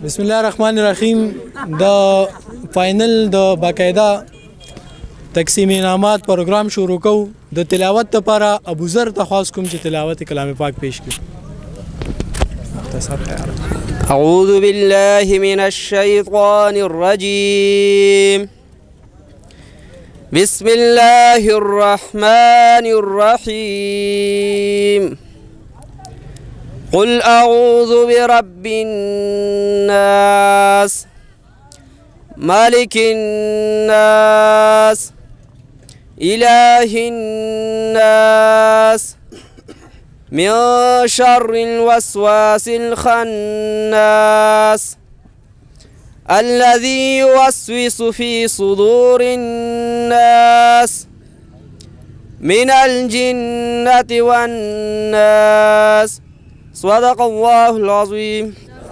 بسم الله الرحمن الرحیم. د فاینل د باقاعده تقسیم انعامات پروګرام شروع کو. د تلاوت لپاره ابو ذر ته خواست کوم چې تلاوت کلام پاک پیش کړي. اعوذ بالله من الشیطان الرجیم. بسم الله الرحمن الرحیم. قل أعوذ برب الناس ملك الناس إله الناس من شر الوسواس الخناس الذي يوسوس في صدور الناس من الجنة والناس. صدق الله العظیم.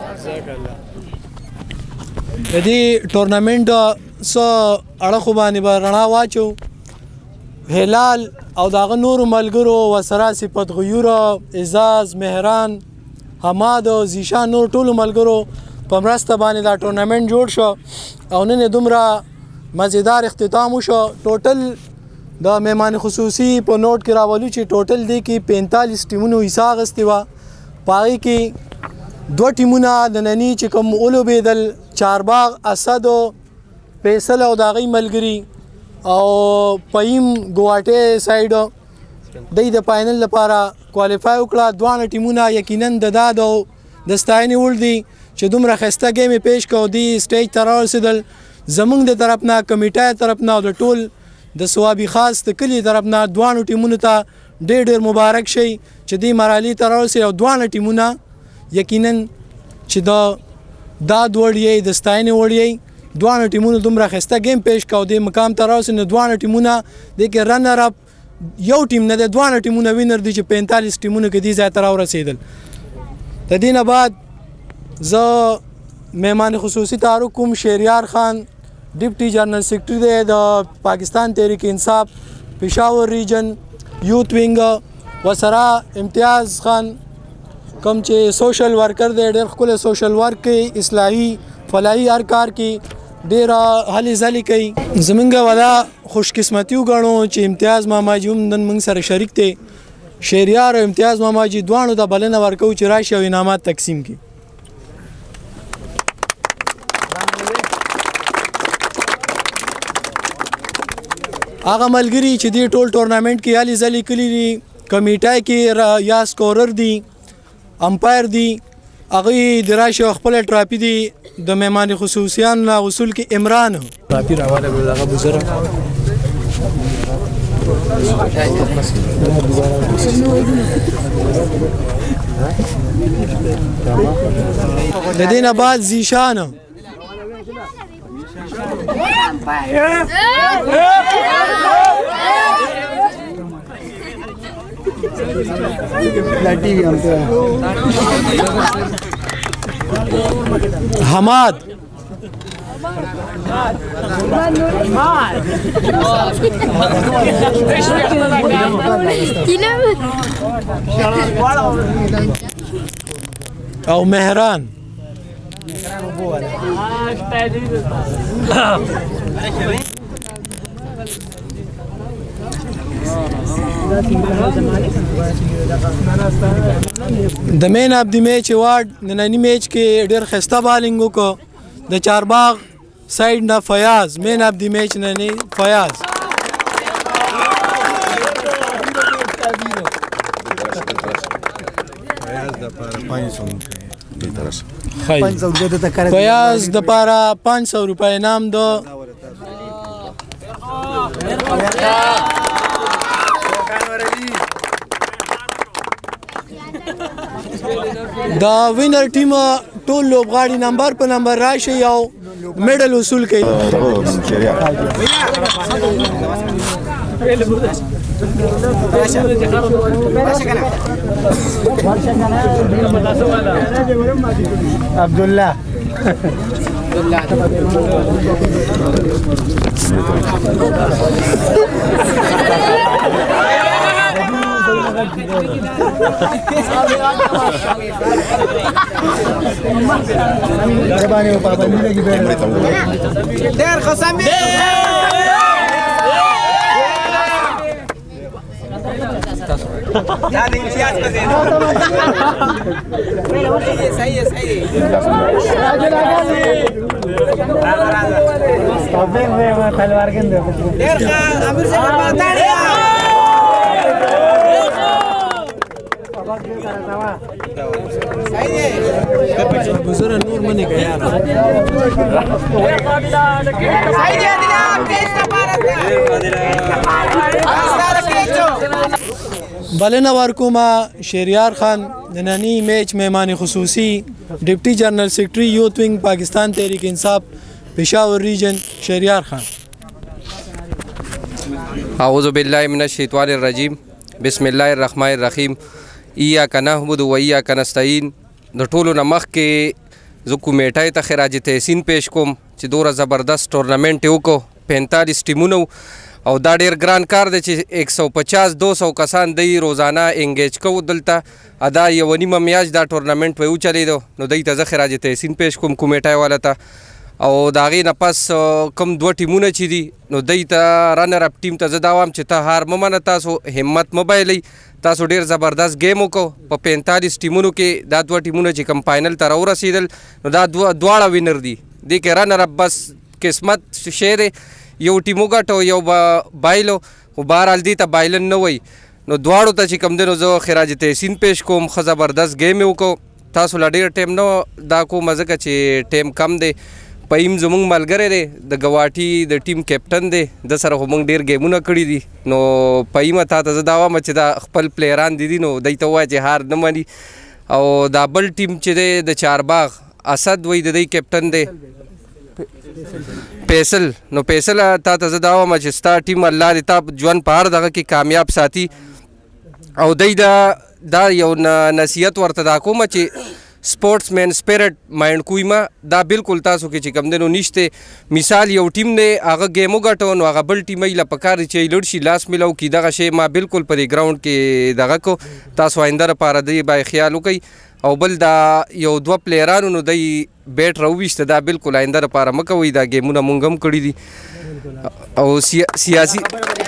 د دې ټورنمنت څو اړخو باندې به رڼا واچو. هلال او دغه نورو ملګرو وسره صفت غیور، اعزاز، مهران، حماد او زیشان نور ټولو ملګرو په مرسته باندې دا ټورنمنت جوړ شو او نن دومره مزیدار اختتام وشو. ټوټل د مهمان خصوصي په نوٹ کې راولو چې ټوټل دی کې 45 ټیمونو حصہ اخیستې وه. پاغي کې دوه ټیمونه د ننني چې کوم اولوبېدل، چارباغ، اسد او فیصل او د هغوی ملګري او پیم ګواټې سایډ دوی د فاینل لپاره کوالیفای وکړه. دواړه ټیمونه یقینا د ستاینې وړ دي چې دومره ښایسته ګیم یې پیش کړ. دوی سټیج ته راورسېدل. زموږ د طرف نه، کمیټه طرف نه او د ټول د صوابي خاص د کلي طرف نه دواړو ټیمونو ته ډېر ډېر مبارک شي چې دې مرحلې ته راورسېدل. او دواړه ټیمونه یقینا چې دا دوړ یې د ستاینې وړ یې. دواړه ټیمونو دومره ښایسته ګیم پیش کړ او دې مقام ته راورسېدل. نو دواړه ټیمونه دې کې رنر اپ یو ټیم نه دی، دواړه ټیمونه وینر دي چې 45 ټیمونو کې دې ځای ته راورسېدل. د دې نه بعد زه مهمان خصوصي تعارف کوم. شهریار خان ډیپټي جنرال سیکرټري دی د پاکستان تحریک انصاف پېښور ریجن یوت وینګ، وسره امتیاز خان کوم چې سوشل ورکر دی، ډېر ښکلی سوشل ورک کوي، اصلاحي فلاحي هر کار کې ډېره هلې ځلې کوي. زمونږ ولا خوش قسمتي وګڼو چې امتیاز ماماجي هم نن موږ سره شریک دی. شهریار او امتیاز ماماجي دواړو ته بلنه ورکوو چې راشي او انعامات تقسیم کړي. هغه ملګري چې دې ټول ټورنمنټ کې هلې ځلې کړي دي، کمیټه کې یا سکورر دي، امپایر دي، هغوی د راشي او خپله ټراپي دي د مهمان خصوصیانو نه غسل کې عمران ټراپي راواله کړو. دغه بزره د دې نه بعد زیشان حماد او مهران. د مین اف د میچ ایوارډ ننني میچ کې ډېر ښایسته بالینګ وکړو. د چارباغ سایډ نه فیاض مین اف د میچ ننني فیاض. فیاض د پاره 500 روپۍ انعام دو. دا وینر ټیم ټول لوبغاړي نمبر په نمبر راشي او میډل وصول کوي. عبدالله بلنه ورکوم شهریار خان د ننني میچ مهمان خصوصي ډیپټي جنرال سیکرټري یوث وینګ پاکستان تحریک انصاف پېښور ریجن شهریار خان. اعوذ بالله من الشیطان الرجیم بسم الله الرحمن الرحیم. ایاک نعبد و ایاک نستعین. د ټولو نه مخکې زه کمیټې ته خراج تحسین پیش کوم چې دومره زبردست ټورنمنټ یې وکړو 45 ټیمونو او دا ډیر ګران کار دی چې 150-200 کسان دی روزانه انګیج کوو دلته دا یوه نیمه میاشت دا ټورنمنټ به وچلېدو نو دی ته زه خراج تحسین پیش کوم کمیټۍ والا ته او د هغې نه پس کوم 2 ټیمونه چې دي نو دی ته رنر اپ ټیم ته زه دا وایم چې ته هار مه منه تاسو همت مه بایلئ تاسو ډیر زبردست گیم وکړو په 45 ټیمونو کې دا 2 ټیمونه چې کوم فاینل ته راورسېدل نو دا دواړه وینر دي دې کې رنر اپ بس قسمت شی دی یو ټیم وګټو یو به بایلو خو بهرحال دې ته بایلن نه وایي نو دواړو ته چې کوم دی نو زه خراج تحسین پیش کوم ښه زبردست گیم یې وکړو تاسو له ډېر ټیم نه دا کومه ځکه چې ټیم کم دی پیم زمونږ ملګری دی د ګواټي د ټیم کیپټن دی د سره خو موږ ډېر گیمونه کړي دي نو پیمه تا ته زه دا وایم چې دا خپل پلیران دي نو دی ته ووایه چې هار نه مني او دا بل ټیم چې دی د چارباغ اسد وایي د دی کیپټن دی فیصل نو فیصل تا ته زه دا وایم چې ستا ټیم الله دې تا ژوند په هر دغه کې کامیاب ساتي او دی دا یو نصیحت ورته دا کومه چې سپورټس مین سپیرټ مایند کوی ما دا بالکل تاسو کې چې کم دی نو نشته مثال یو ټیم دی هغه گیم وګټو نو هغه بل ټیم یې له پکار دی چې لړ شي لاس میلو کړي دغه شی ما بالکل په دې ګراوند کې دغه کو تاسو آینده لپاره دی باید خیال وکړئ او بل دا یو 2 پلیرانو نو دی بیټ راوویسته دا بالکل آینده لپاره مه کوئ دا ګیمونه مونږ هم کړي دي او سیاسي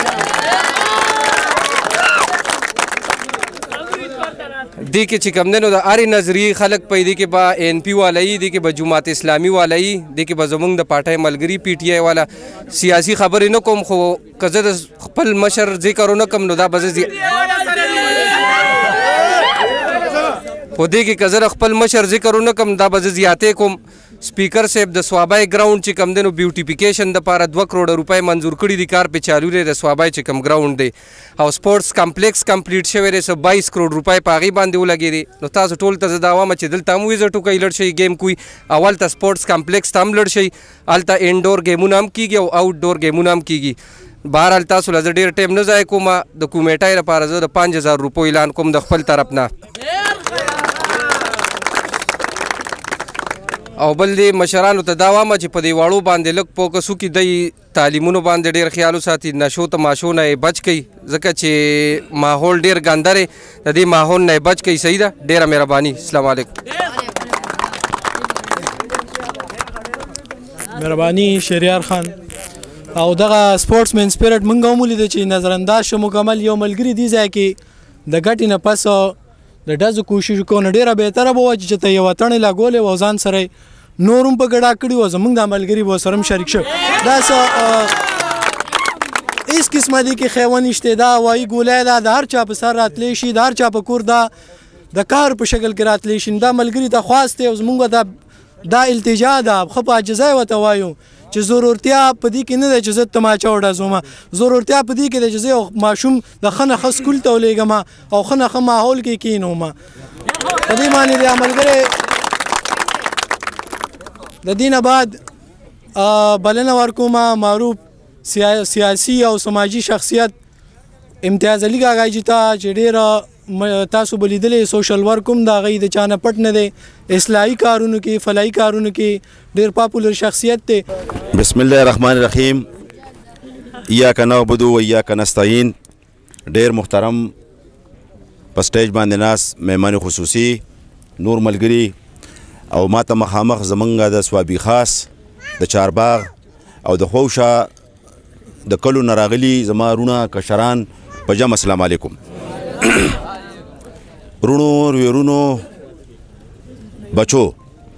دی کې چې کوم دی نو د هرې نظریې خلک په دې کې به این پي والا یي دې کې به جماعت اسلامي والا یي دې کې به زموږ د پارټۍ ملګري پی ټي آی والا سیاسي خبرې نه کوم خو که زه د خپل مشر ذکر ونه کړم نو دا به زه خو دې کې که زه د خپل مشر ذکر ونه کړم دا به زه زیاتې کوم سپیکر صاحب د سوابای ګراوند چې کوم دی نو بیوټیفیکیشن دپاره 2 کروړه روپۍ منظور کړي دي کار پې چالو دی د سوابای چې کوم ګراوند دی او سپورټس کمپلیکس کمپلیټ شوی دی 22 کروړ روپۍ په هغې باندې ولګېدې نو تاسو ټول ته زه دا وایم چې دلته هم ویزټ وکئ لړ شئ گیم کوئ اول ته سپورټس کمپلیکس ته هم لړ شئ هلته انډور ګیمونه هم کېږي او آوټ ډور ګیمونه هم کېږي بهرحال تاسو له زه ډېر ټایم نه ضایع کوم د کمیټۍ لپاره زه د 5000 روپو اعلان کوم د خپل طرف نه او بل دې مشرانو ته دا وایم چې په دې واړو باندې لږ فوکس وکړي دی تعلیمونو باندې ډېر خیال وساتي نشو تماشو نه یې بچ کوي ځکه چې ماحول ډېر ګنده دی د دې ماحول نه یې بچ کوي صحیح ده ډېره مهرباني السلام علیکم مهرباني شهریار خان او دغه سپورټس مین سپیرټ موږ هم ولیده چې نظرانداز شو مکمل یو ملګري دې ځای کې د ګټې نه پس د ډزو کوشش وکړو نو ډېره بهتره به وه چې ته یوه تڼۍ لګولې وه او ځان سره یې نور هم په ګډا کړي وه زموږ دا ملګري به ورسره هم شریک شوي دا څه هېڅ قسمه دې کې خیوه نشته دا هوایي ګولۍ ده د هر چا په سر راتلی شي د هر چا په کور دا د کار په شکل کې راتلی شي دا ملګري ته خواست دی او زموږ دا التجا ده ښه په عاجزۍ ورته وایو چې ضرورتیا په دې کې نه ده چې زه تماچه وډزوم ضرورتیا په دې کې ده چې زه یو ماشوم د ښه نه ښه سکول ته ولېږم او ښه نه ښه ماحول کې کښېنوم په دې باندې د ملګری د دې نه بعد بلنه ورکوم معروف سیاسي او سماجي شخصیت امتیاز علي کاکاجي ته چې ډېره تاسو به لیدلی سوشل ورک هم د هغوی د چا نه پټ نه دی اصلاحي کارونو کې فلاحي کارونو کې ډېر پاپولر شخصیت دی بسم الله الرحمن الرحیم ایاک نعبد و ایاک نستعین ډېر محترم په سټیج باندې ناست مهمان خصوصي نور ملګري او ماته مخامخ زمونږ د سوابي خاص د چارباغ او د خوشا د کلو نه راغلي زما رونه کشران په جمع السلام علیکم رونو ویرونو بچو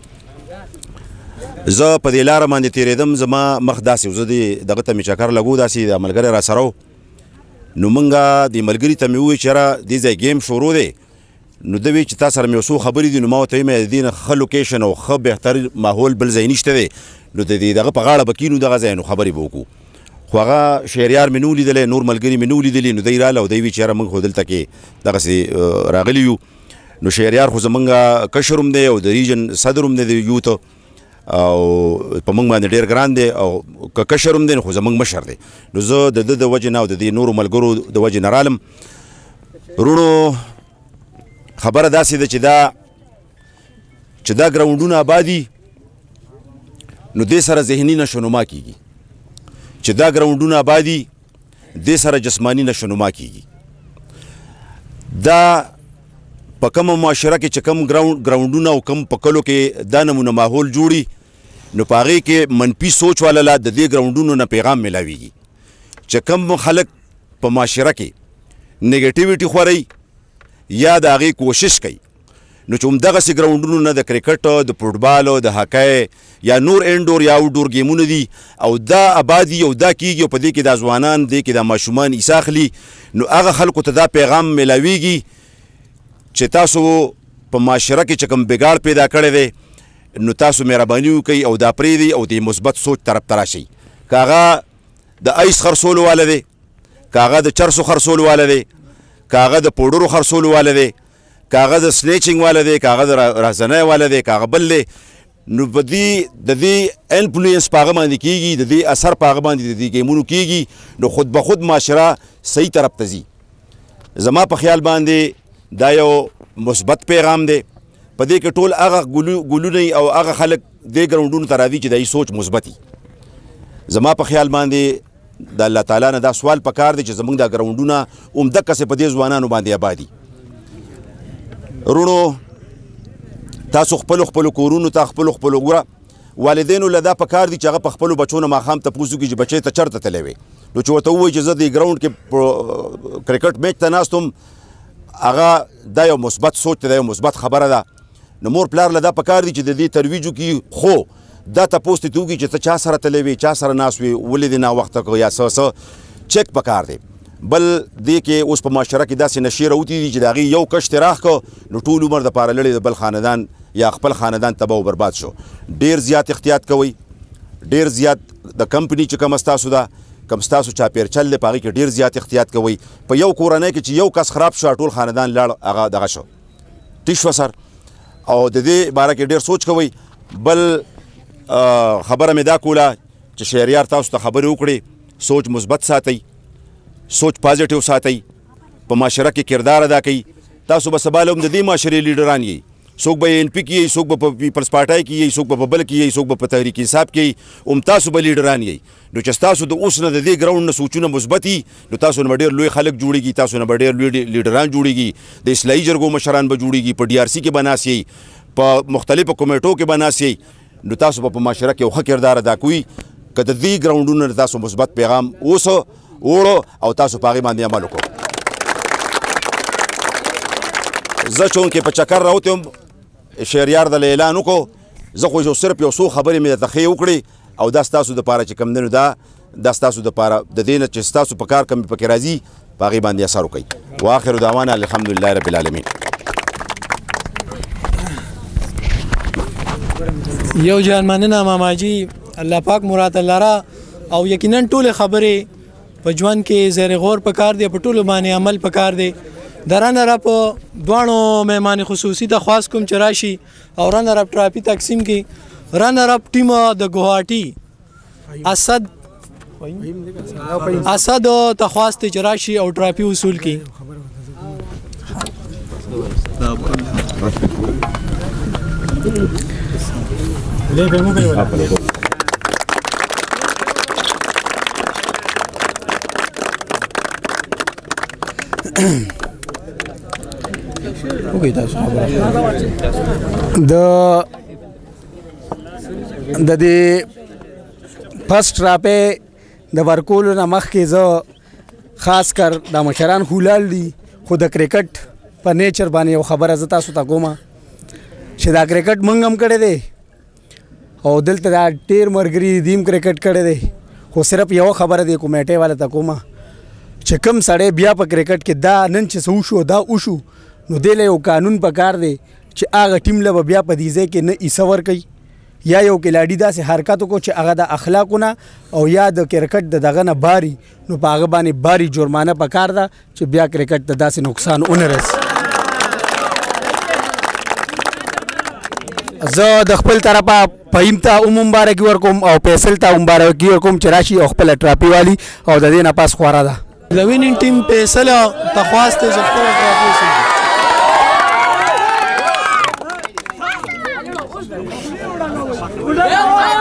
زه په دې لاره باندې تېرېدم زما مخ داسې زه دغه ته مې چکر لګو داسې د ملګری را سره نو مونږه د ملګري ته مې وویل چې یاره دې ځای ګیم شروع دی نو ده وی چې تا سره مې یو څو خبرې دي نو ما ورته ویل د دې نه ښه لوکیشن او ښه بهتر ماحول بل ځای نشته دی نو د دې دغه په غاړه به کینو دغه ځای نو خبرې به وکړو خو هغه شهریار مې نه ولیدلی نور ملګري مې نه ولیدلي نو دی راله او دی وی چې یاره موږ خو دلته کې دغسې راغلي یو نو شهریار خو زمونږ کشر هم دی او د ریجن صدر هم دی د یوت او په موږ باندې ډېر ګران دی او که کشر هم دی نو خو زموږ مشر دی نو زه د ده د وجې نه او د دې نورو ملګرو د وجې نه رالم وروڼو خبره داسې ده چې دا ګراونډونه آبادي نو دې سره ذهني نشونما کیږي چې دا ګراونډونه آبادي دې سره جسمانی نشونما کیږي دا په کومه معاشره کې چې کوم ګراونډونه او کوم په کلو کې دا نمونه ماحول جوړي نو په هغې کې منفي سوچ والا لا د دې ګراونډونو نه پیغام میلاویږي چې کوم خلک په معاشره کې نیګیټیویټي خورئ یا د هغې کوشش کوي نو چې همدغسې ګراونډونو نه د کرکټ د فوټبال د هاکی یا نور انډور یا آوټډور ګیمونه دي او دا آبادي او دا کیږي او په دې کې دا ځوانان دې کې دا ماشومان عیسی اخلي نو هغه خلکو ته دا پیغام میلاویږي چې تاسو په معاشره کې چې کوم بګاړ پیدا کړی دی نو تاسو مهرباني وکئ او دا پرېږدئ او د مثبت سوچ طرف ته راشئ که هغه د ایس خرڅولو والا دی که هغه د چرسو خرڅولو والا دی که هغه د پوډرو خرڅولو والا دی که هغه د سنیچنګ والا دی که هغه د رهزنۍ والا دی که هغه بل دی نو په دې د دې انفلوئنس په هغه باندې کېږي د دې اثر په هغه باندې د دې ګیمونو کېږي نو خود به خود معاشره صحیح طرف ته ځي زما په خیال باندې دا یو مثبت پیغام دی په دې کې ټول هغه ګلونه او هغه خلک دې ګراونډونو ته راځي چې د سوچ مثبت وي زما په خیال باندې د الله تعالی نه دا سوال پکار دی چې زموږ دا ګراونډونه همدقسې په دې ځوانانو باندې آبادي وروڼو تاسو خپلو کورونو ته خپلو ګوره والدینو له دا پکار دي چې هغه په خپلو بچو نه ماښام تپوس وکړي چې بچی ته چېرته تللی وې نو چې ورته ووایي چې زه دې ګراونډ کې کرکټ میچ ته ناست وم هغه دا یو مثبت سوچ دی دا یو مثبت خبره ده نو مور پلار له دا پکار دي چې د دې ترویج وکړي خو دا تپوس دې وکړي چې ته چا سره تللی وې چا سره ناست وې ولې دې ناوخته کړو یا څه چیک پکار دی بل دې کې اوس په معاشره کې داسې نشې راوتې دي چې د هغې یو کشت یې راښ کړ نو ټول عمر دپاره لړې د بل خاندان یا خپل خاندان تباه و برباد شو ډېر زیات احتیاط کوئ ډېر زیات د کمپني چې کومه ستاسو ده کوم ستاسو چاپېرچل دی په هغې کې ډېر زیات احتیاط کوئ په یو کورنۍ کې چې یو کس خراب شو ټول خاندان لاړ هغه دغه شو ټیک شوه سر او د دې باره کې ډېر سوچ کوئ بل خبره مې دا کوله چې شهریار تاسو ته خبرې وکړې سوچ مثبت ساتئ سوچ پازیټیو ساتئ په معاشره کې کردار ادا کوئ تاسو به سبا له هم د دې معاشرې لیډران یئ څوک به ان پی کې یئ څوک به په پیپلز پارټۍ کې یئ څوک به په بل کې یئ څوک به په تحریک انصاف کې یئ هم تاسو به لیډران یئ نو چې ستاسو د اوس نه د دې ګراونډ نه سوچونه مثبت وي نو تاسو نه به ډېر لوی خلک جوړېږي تاسو نه به ډېر لوی لیډران جوړېږي د اصلاحي جرګو مشران به جوړېږي په ډي آر سی کې به ناست یئ په مختلفو کمیټو کې به ناست یئ نو تاسو به په معاشره کې یو ښه کردار ادا کوئ که د دې ګراونډونو نه تاسو مثبت پیغام وړو او تاسو په هغې باندې عمل وکړو زه چونکې په چکر راوتی وم شهریار دله اعلان وکړو زه خو صرف یو څو خبرې مې درته ښې وکړې او دا ستاسو دپاره چې کوم دی نو دا ستاسو دپاره د دې نه چې ستاسو په کار کوم پکې راځي په هغې باندې اثر وکړئ واخر دعوانا الحمدلله رب العالمین یو جان مننه ماماجي الله پاک مراد لره او یقینا ټول خبرې په ژوند کې زیر غور پکار دی په ټولو باندې عمل پکار دی درانه را په دوانو مهمان خصوصي ته خواست کوم چې راشي او رانه را ټراپی تقسیم کی رانه را ټیم د ګوهاټي اسد ته خواست چې راشي او ټراپی وصول کی وګورئ تاسو خبره د دې فرست راپې د ورکولو نه مخکې زه خاص کر د مشران خولال دي خو د کرکټ په نیچر باندې یو خبره زه تاسو ته کومه چې دا کرکټ موږ هم کړی دی او دلته دا ډېر ملګري دي هم کرکټ کړی دی خو صرف یو خبره دی کمیټې والا ته کومه چې کوم سړی بیا په کرکټ کې دا نن چې څه وشو دا وشو نو دې له یو قانون پکار دی چې هغه ټیم له به بیا په دې ځای کې نه ایسه ورکوي یا یو کلاډي داسې حرکت وکړو چې هغه د اخلاقونه او یا د کرکټ د دغه نه باري نو په هغه باندې باري جرمانه پکار ده چې بیا کرکټ ته داسې نقصان ونه رسي زه د خپل طرفه فهیم ته هم مبارکي ورکوم او فیصل ته مبارکي ورکوم چې راشي او خپله ټراپي والي او د دې نه پاس خواره ده د وینینګ ټیم فیصل ته خواست دی چې خپله ټراپي وساتي